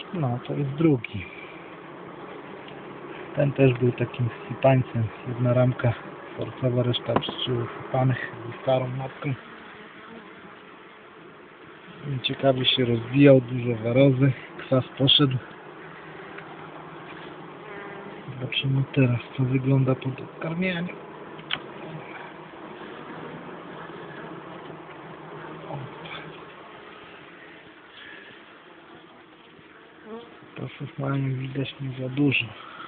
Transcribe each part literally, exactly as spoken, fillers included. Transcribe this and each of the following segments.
No, to jest drugi. Ten też był takim sypańcem. Jedna ramka forcowa, reszta pszczół sypanych ze starą matką. Ciekawie się rozwijał, dużo warozy, kwas poszedł. Zobaczymy teraz, co wygląda po dokarmianiu. Pasów mają widać nie za dużo.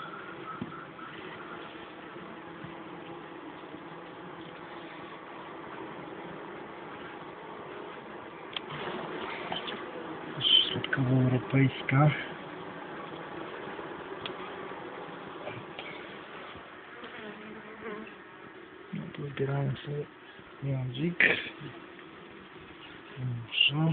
Środkowoeuropejska. No to zbierałem sobie miodzik. Dobrze.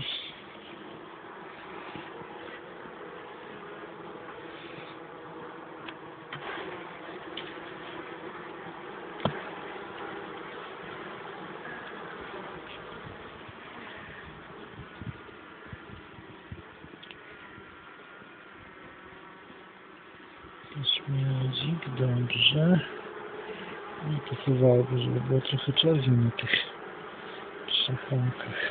Miodzik, dobrze. Nie pasowałoby, żeby było trochę czerwiu na tych trzech ramkach.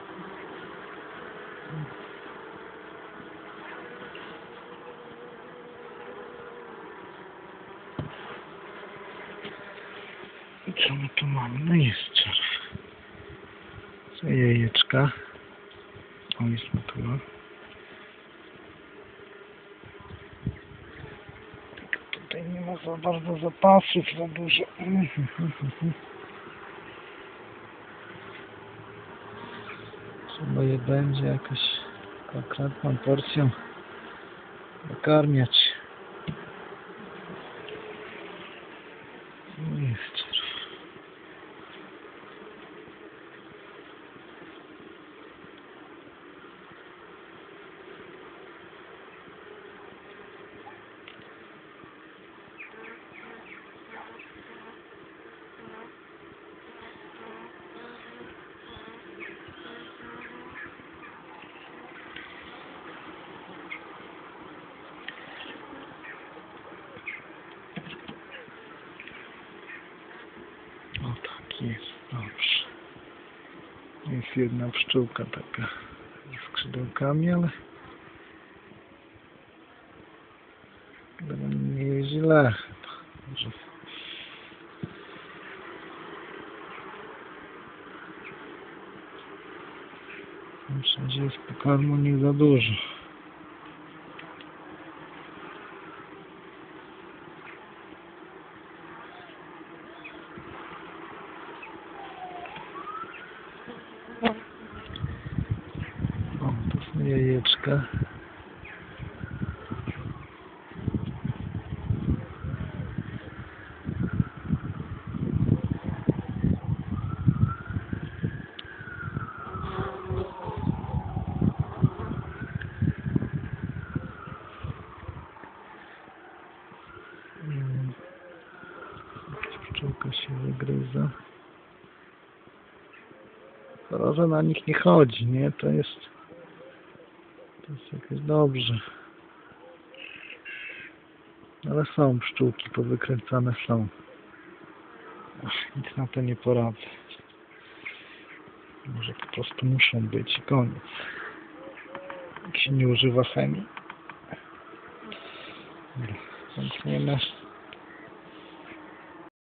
I co my tu mamy? No jest czerw. Co jajeczka. O, jest natura. Tutaj nie ma za bardzo zapasów, za dużo. Trzeba je będzie jakoś konkretną porcją nakarmiać. No jest czerw. O tak jest, dobrze. Jest jedna pszczółka taka ze skrzydełkami, ale nie jest źle. Może wszędzie jest pokarmu nie za dużo. O, to są jajeczka. Pszczółka się wygryza. Że na nich nie chodzi, nie? To jest to jest jakoś dobrze. Ale są pszczółki, powykręcane są. Ach, nic na to nie poradzę. Może po prostu muszą być i koniec. Jak się nie używa chemii. Zamkniemy.